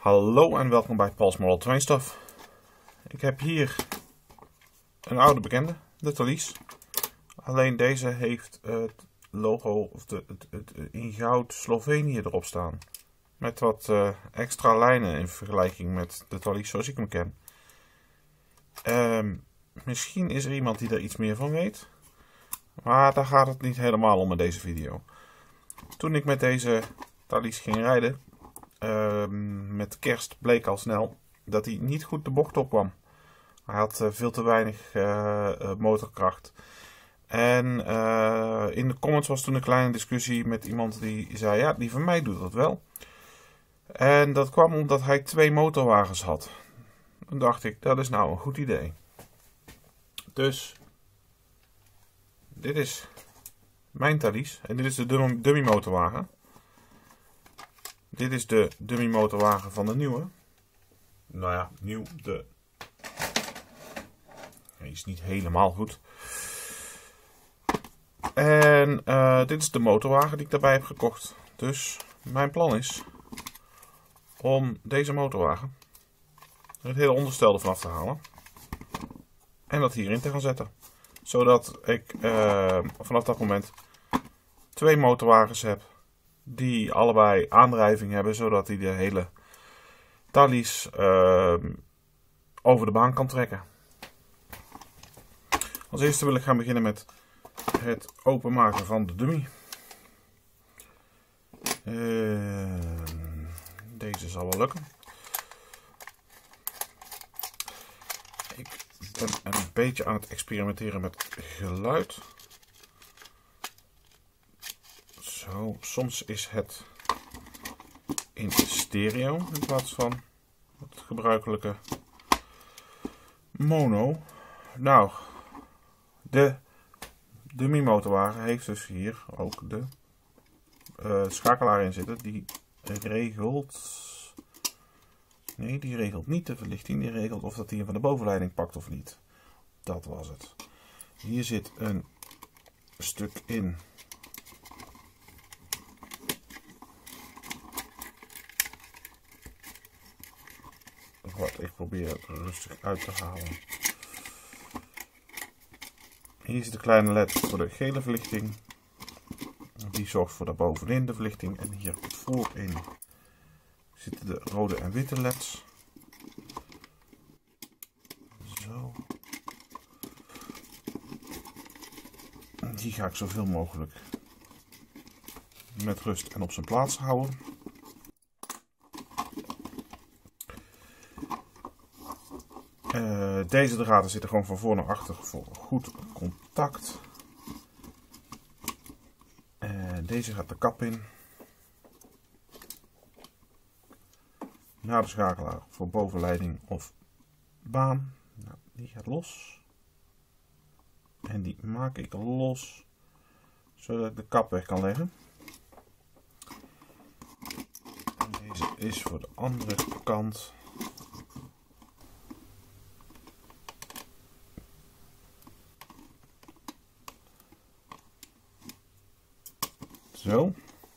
Hallo en welkom bij Paul's Model Train Stuff. Ik heb hier een oude bekende, de Thalys. Alleen deze heeft het logo of het in goud Slovenië erop staan. Met wat extra lijnen in vergelijking met de Thalys zoals ik hem ken. Misschien is er iemand die er iets meer van weet. Maar daar gaat het niet helemaal om in deze video. Toen ik met deze Thalys ging rijden, met kerst bleek al snel dat hij niet goed de bocht op kwam. Hij had veel te weinig motorkracht. En in de comments was toen een kleine discussie met iemand die zei, ja, die van mij doet dat wel. En dat kwam omdat hij 2 motorwagens had. Toen dacht ik, dat is nou een goed idee. Dus, dit is mijn Thalys en dit is de dummy motorwagen. Dit is de dummy motorwagen van de nieuwe. Nou ja, nieuw. Hij is niet helemaal goed. En dit is de motorwagen die ik daarbij heb gekocht. Dus mijn plan is om deze motorwagen, het hele onderstel ervan af te halen. En dat hierin te gaan zetten. Zodat ik vanaf dat moment 2 motorwagens heb. Die allebei aandrijving hebben, zodat hij de hele Thalys over de baan kan trekken. Als eerste wil ik gaan beginnen met het openmaken van de dummy. Deze zal wel lukken. Ik ben een beetje aan het experimenteren met geluid. Zo, soms is het in stereo in plaats van het gebruikelijke mono. Nou, de dummy motorwagen heeft dus hier ook de schakelaar in zitten. Die regelt... Nee, die regelt niet de verlichting. Die regelt of dat hij van de bovenleiding pakt of niet. Dat was het. Hier zit een stuk in. Wat ik probeer rustig uit te halen. Hier zit een kleine led voor de gele verlichting. Die zorgt voor daarbovenin de verlichting. En hier voorin zitten de rode en witte leds. Zo. Die ga ik zoveel mogelijk met rust en op zijn plaats houden. Deze draden zitten gewoon van voor naar achter voor goed contact. Deze gaat de kap in. Naar de schakelaar voor bovenleiding of baan. Nou, die gaat los. En die maak ik los, zodat ik de kap weg kan leggen. En deze is voor de andere kant. Zo.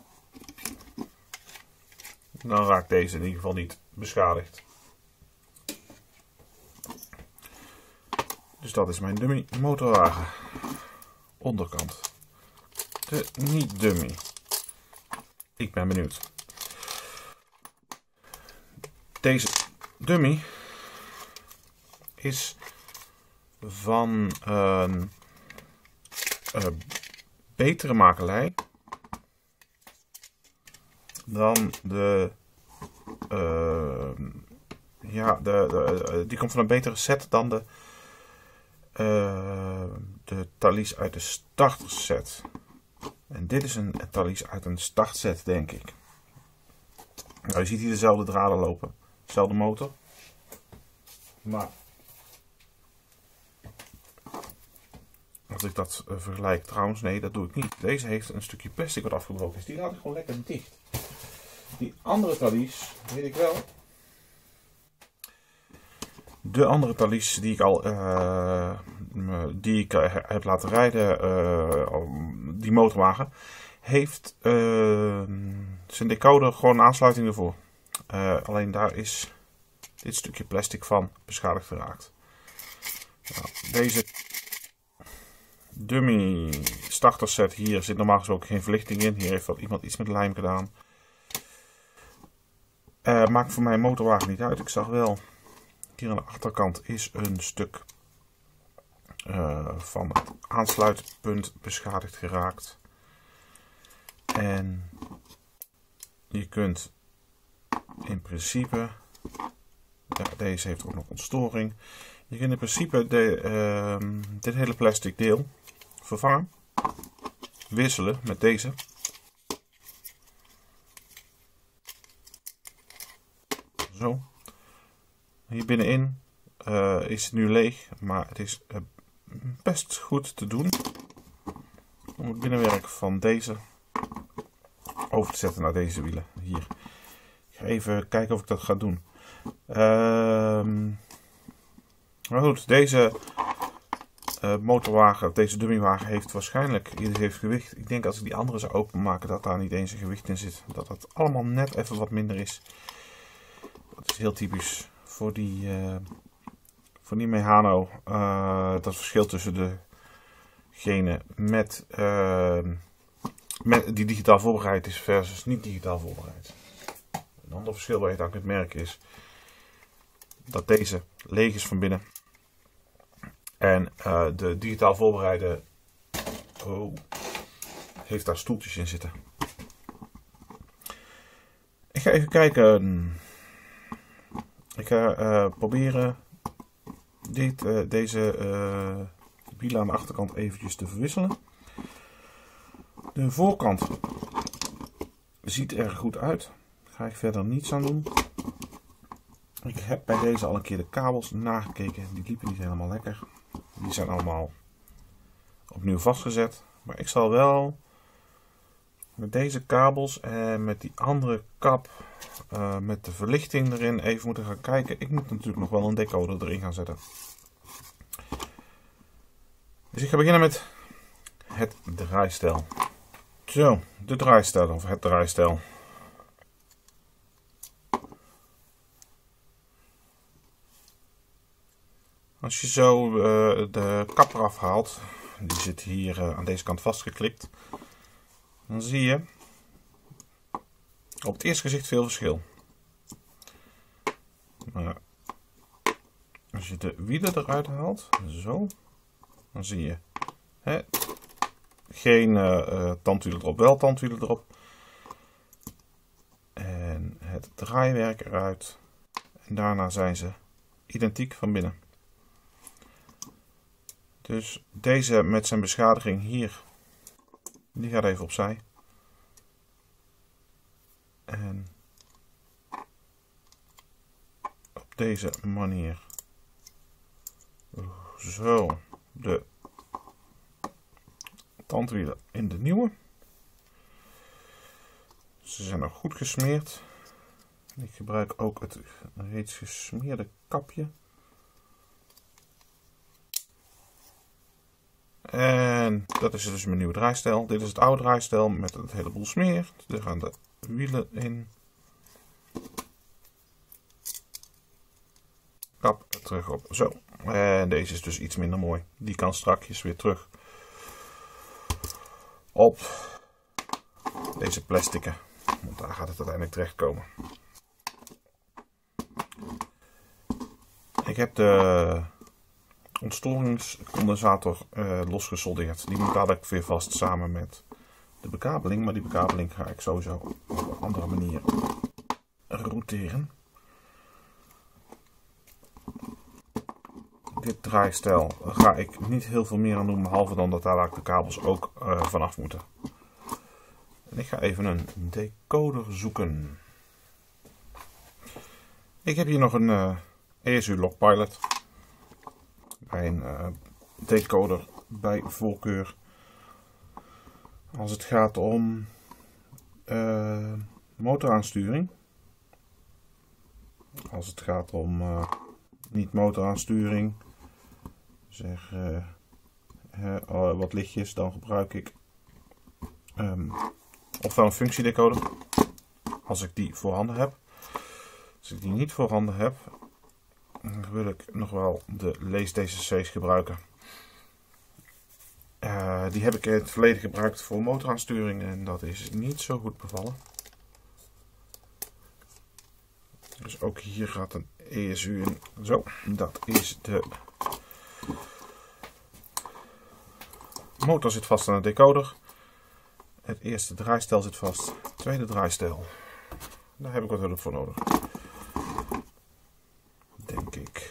Dan raakt deze in ieder geval niet beschadigd. Dus dat is mijn dummy motorwagen. Onderkant. De niet dummy. Ik ben benieuwd. Deze dummy is van een betere makelij dan die komt van een betere set dan de Thalys uit de starterset. En dit is een Thalys uit een startset, denk ik. Nou, je ziet hier dezelfde draden lopen. Dezelfde motor. Maar als ik dat vergelijk, trouwens, nee, dat doe ik niet. Deze heeft een stukje plastic wat afgebroken is. Die laat ik gewoon lekker dicht. Die andere Thalys, weet ik wel. De andere Thalys die ik al heb laten rijden, die motorwagen, heeft zijn decoder gewoon een aansluiting ervoor. Alleen daar is dit stukje plastic van beschadigd geraakt. Nou, deze dummy starter set hier zit normaal gesproken geen verlichting in. Hier heeft wel iemand iets met lijm gedaan. Maakt voor mijn motorwagen niet uit. Ik zag wel, hier aan de achterkant is een stuk van het aansluitpunt beschadigd geraakt. En je kunt in principe, ja, deze heeft ook nog ontstoring. Je kunt in principe dit hele plastic deel vervangen, wisselen met deze. Zo. Hier binnenin is het nu leeg, maar het is best goed te doen om het binnenwerk van deze over te zetten naar deze wielen. Hier. Ik ga even kijken of ik dat ga doen. Maar goed, deze motorwagen, deze dummywagen heeft waarschijnlijk iets heeft gewicht. Ik denk als ik die andere zou openmaken dat daar niet eens een gewicht in zit. Dat het allemaal net even wat minder is. Dat is heel typisch voor die Mehano. Dat verschil tussen degene met die digitaal voorbereid is versus niet digitaal voorbereid. Een ander verschil waar je dan kunt merken is dat deze leeg is van binnen. En de digitaal voorbereide heeft daar stoeltjes in zitten. Ik ga even kijken. Ik ga proberen deze wielen aan de achterkant eventjes te verwisselen. De voorkant ziet er goed uit. Daar ga ik verder niets aan doen. Ik heb bij deze al een keer de kabels nagekeken. Die liepen niet helemaal lekker. Die zijn allemaal opnieuw vastgezet. Maar ik zal wel met deze kabels en met die andere kap met de verlichting erin even moeten gaan kijken. Ik moet natuurlijk nog wel een decoder erin gaan zetten. Dus ik ga beginnen met het draaistel. Zo, de draaistel of het draaistel. Als je zo de kap eraf haalt, die zit hier aan deze kant vastgeklikt, dan zie je op het eerste gezicht veel verschil. Maar als je de wielen eruit haalt, zo, dan zie je geen tandwielen erop, wel tandwielen erop. En het draaiwerk eruit. En daarna zijn ze identiek van binnen. Dus deze met zijn beschadiging hier, die gaat even opzij. En op deze manier zo de tandwielen in de nieuwe. Ze zijn nog goed gesmeerd. Ik gebruik ook het reeds gesmeerde kapje. En dat is dus mijn nieuwe draaistel. Dit is het oude draaistel met het heleboel smeer. Er gaan de wielen in. Kap terug op. Zo. En deze is dus iets minder mooi. Die kan strakjes weer terug op deze plastieken. Want daar gaat het uiteindelijk terechtkomen. Ik heb de ontstoringscondensator losgesoldeerd. Die moet dadelijk weer vast samen met de bekabeling. Maar die bekabeling ga ik sowieso op een andere manier routeren. Dit draaistel ga ik niet heel veel meer aan doen, behalve dan dat daar de kabels ook vanaf moeten. En ik ga even een decoder zoeken. Ik heb hier nog een ESU Logpilot. Bij een decoder bij voorkeur. Als het gaat om motoraansturing. Als het gaat om niet motoraansturing. Zeg wat lichtjes, dan gebruik ik ofwel een functiedecoder. Als ik die voorhanden heb. Als ik die niet voorhanden heb, dan wil ik nog wel de lees-DCC's gebruiken. Die heb ik in het verleden gebruikt voor motoraansturing en dat is niet zo goed bevallen. Dus ook hier gaat een ESU in. Zo, dat is de motor zit vast aan de decoder. Het eerste draaistel zit vast. Het tweede draaistel. Daar heb ik wat hulp voor nodig. Denk ik.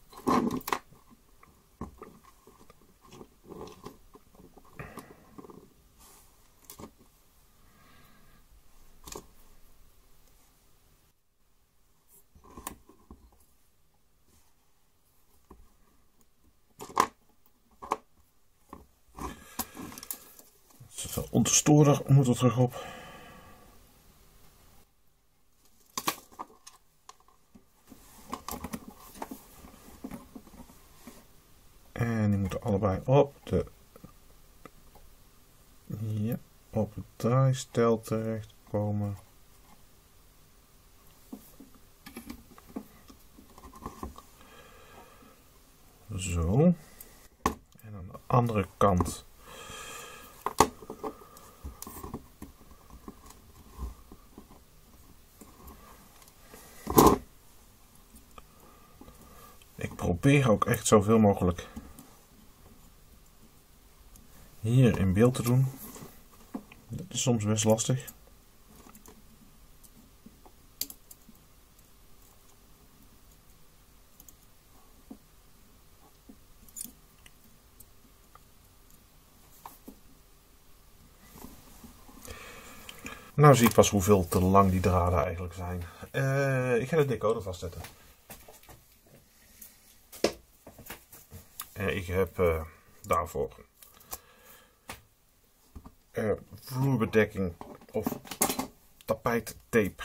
De ondersteuner moet er terug op. En die moeten allebei op op het draaistel terechtkomen. Zo. En aan de andere kant ik probeer ook echt zoveel mogelijk hier in beeld te doen. Dat is soms best lastig. Nou zie ik pas hoeveel te lang die draden eigenlijk zijn. Ik ga de decoder vastzetten. Ik heb daarvoor vloerbedekking of tapijttape.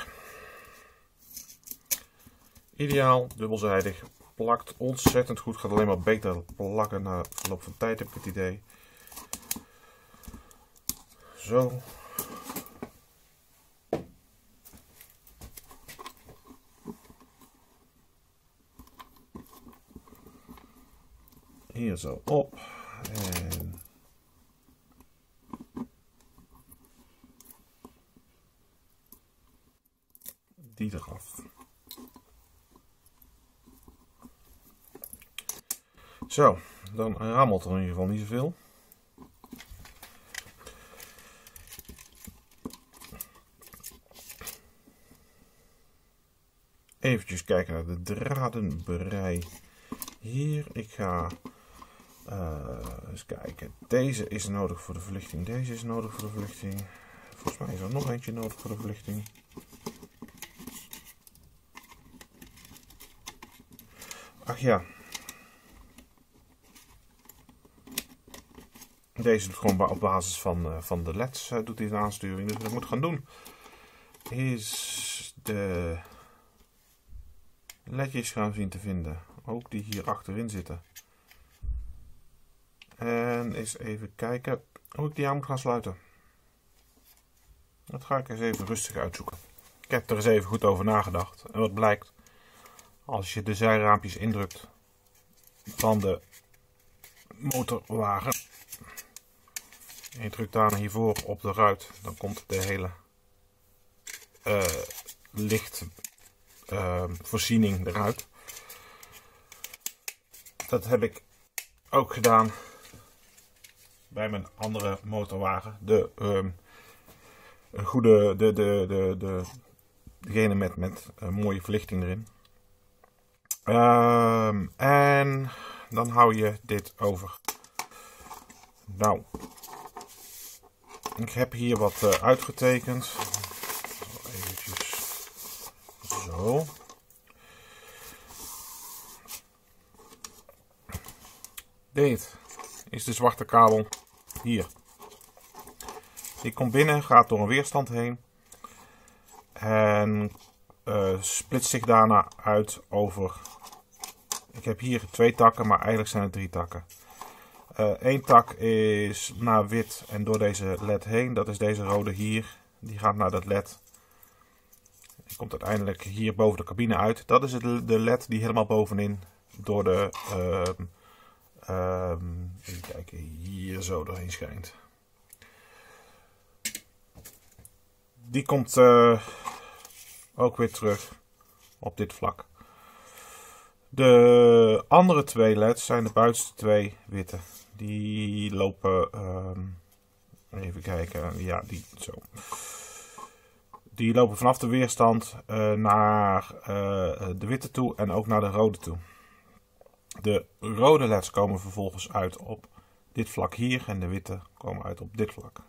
Ideaal, dubbelzijdig, plakt ontzettend goed, gaat alleen maar beter plakken na verloop van tijd, heb ik het idee. Zo. Hier zo op en die eraf. Zo, dan rammelt er in ieder geval niet zoveel. Eventjes kijken naar de dradenbrei. Hier, ik ga eens kijken. Deze is nodig voor de verlichting. Deze is nodig voor de verlichting. Volgens mij is er nog eentje nodig voor de verlichting. Ach ja. Deze doet gewoon op basis van de LED's doet hij de aansturing. Dus wat ik moet gaan doen is de ledjes gaan zien te vinden. Ook die hier achterin zitten. En eens even kijken hoe ik die aan moet gaan sluiten. Dat ga ik eens even rustig uitzoeken. Ik heb er eens even goed over nagedacht. En wat blijkt, als je de zijraampjes indrukt van de motorwagen en je drukt daarna hiervoor op de ruit, dan komt de hele lichtvoorziening eruit. Dat heb ik ook gedaan bij mijn andere motorwagen. Degene met mooie verlichting erin. En dan hou je dit over. Nou, ik heb hier wat uitgetekend. Eventjes zo. Dit is de zwarte kabel hier. Die komt binnen, gaat door een weerstand heen en splitst zich daarna uit over. Ik heb hier 2 takken, maar eigenlijk zijn het 3 takken. 1 tak is naar wit en door deze led heen. Dat is deze rode hier. Die gaat naar dat led. komt uiteindelijk hier boven de cabine uit. Dat is de LED die helemaal bovenin door de, even kijken, hier zo doorheen schijnt. Die komt ook weer terug op dit vlak. De andere twee LED's zijn de buitenste twee witte. Die lopen, even kijken, ja, zo. Die lopen vanaf de weerstand naar de witte toe en ook naar de rode toe. De rode LED's komen vervolgens uit op dit vlak hier en de witte komen uit op dit vlak.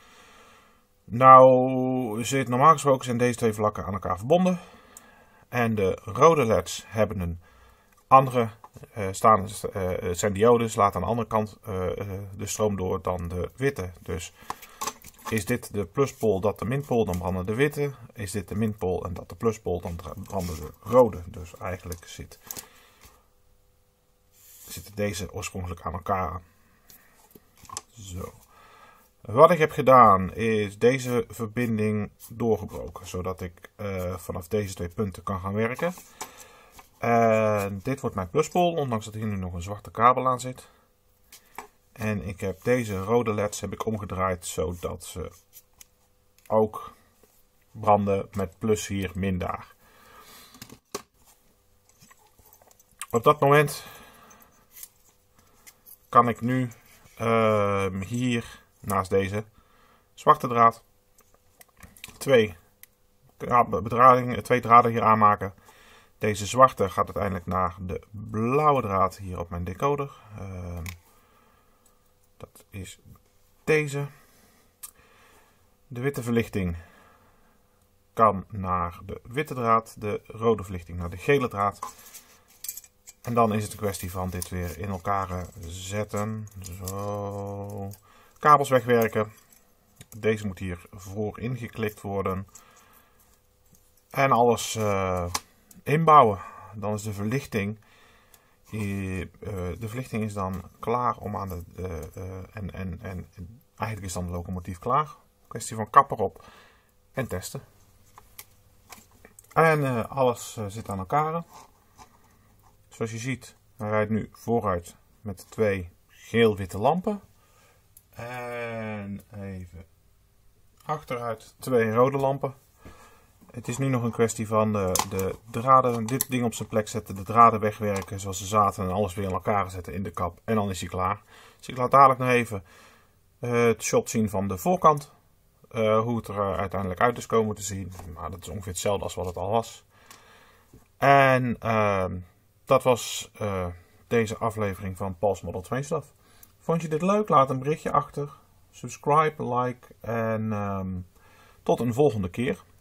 Nou zit normaal gesproken zijn deze twee vlakken aan elkaar verbonden. En de rode LED's hebben een andere zijn diodes, laten aan de andere kant de stroom door dan de witte. Dus is dit de pluspol, dat de minpol, dan branden de witte. Is dit de minpol en dat de pluspol, dan branden de rode. Dus eigenlijk zitten deze oorspronkelijk aan elkaar. Zo. Wat ik heb gedaan is deze verbinding doorgebroken, zodat ik vanaf deze twee punten kan gaan werken. Dit wordt mijn pluspol, ondanks dat hier nu nog een zwarte kabel aan zit. En ik heb deze rode LED's omgedraaid, zodat ze ook branden met plus hier, min daar. Op dat moment kan ik nu hier naast deze zwarte draad twee draden hier aanmaken. Deze zwarte gaat uiteindelijk naar de blauwe draad hier op mijn decoder. Dat is deze. De witte verlichting kan naar de witte draad, de rode verlichting naar de gele draad. En dan is het een kwestie van dit weer in elkaar zetten. Zo. Kabels wegwerken. Deze moet hier voor ingeklikt worden. En alles inbouwen. Dan is de verlichting. De verlichting is dan klaar om aan en eigenlijk is dan de locomotief klaar. Kwestie van kapper op en testen. En alles zit aan elkaar. Zoals je ziet, hij rijdt nu vooruit met twee geel-witte lampen. En even achteruit twee rode lampen. Het is nu nog een kwestie van de draden, dit ding op zijn plek zetten, de draden wegwerken zoals ze zaten en alles weer in elkaar zetten in de kap. En dan is hij klaar. Dus ik laat dadelijk nog even het shot zien van de voorkant. Hoe het er uiteindelijk uit is komen te zien. Maar dat is ongeveer hetzelfde als wat het al was. En dat was deze aflevering van Paul's Model Train Stuff. Vond je dit leuk? Laat een berichtje achter. Subscribe, like en tot een volgende keer.